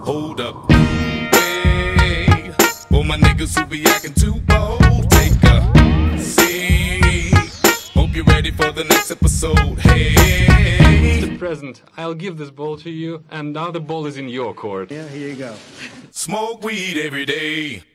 Hold up. Hey, for my niggas who be acting too bold, take a seat. Hope you're ready for the next episode. Hey, Mr. President, I'll give this ball to you, and now the ball is in your court. Yeah, here you go. Smoke weed every day.